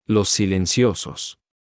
Los silenciosos.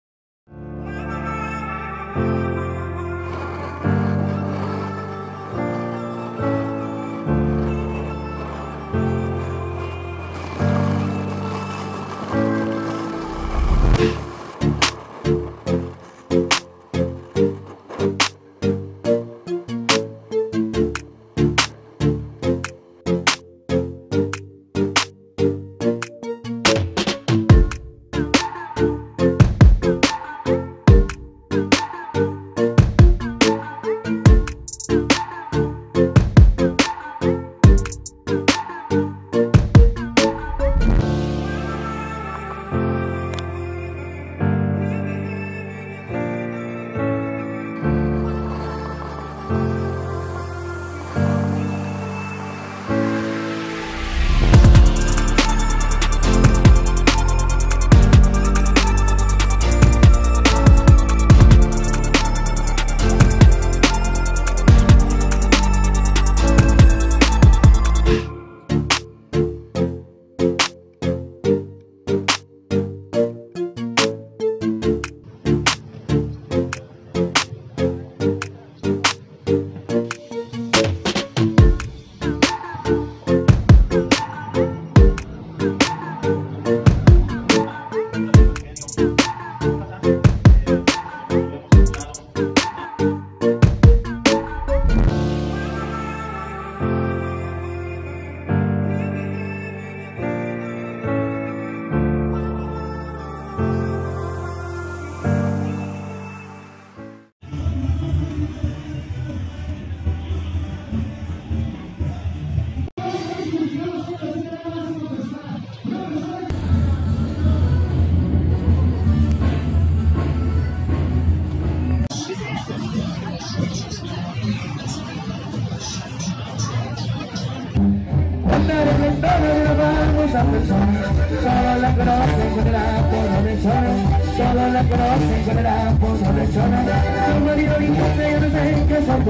Solo la conocen con el apodo de Chona, solo la conocen con el apodo de Chona. Su marido y mujer yo no sé qué son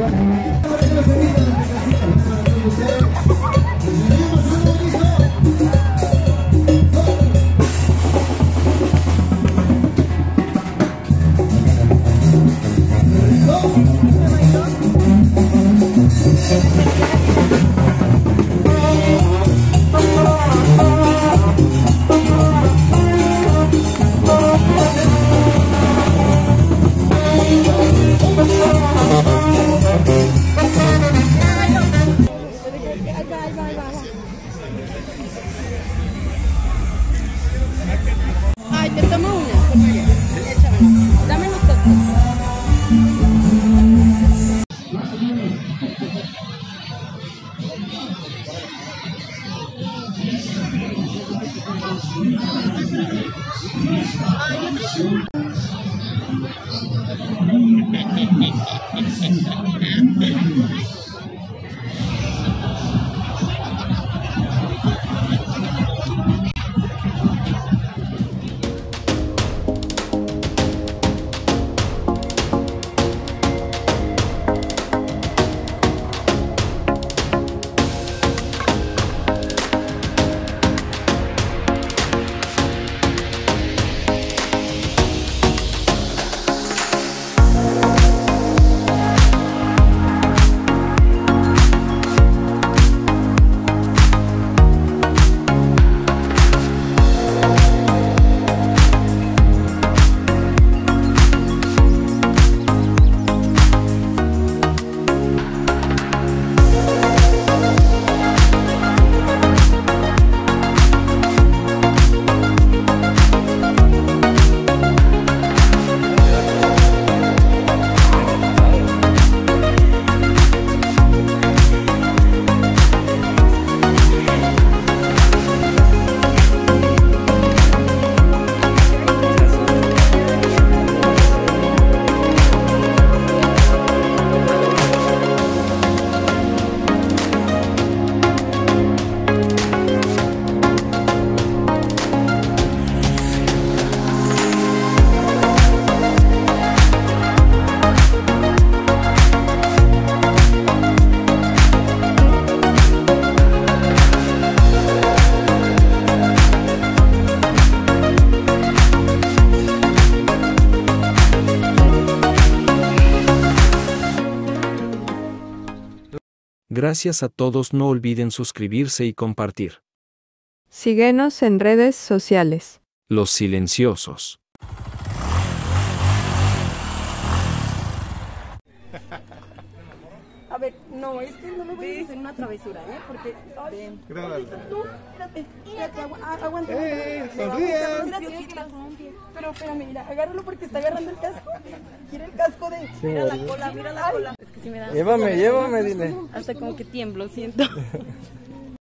buenos. Ay, te tomo una. Échamela. Dame los tacos. Gracias a todos, no olviden suscribirse y compartir. Síguenos en redes sociales. Los silenciosos. A ver, no, es que no me voy a hacer una travesura, ¿eh? Porque... Ay, tú, espérate, aguanta. Pero espérame, mira, agárralo porque está agarrando el casco. Quiere el casco de... Sí, mira la cola, mira la cola. Es que sí me da... Llévame, dile. Hasta como que tiemblo, siento.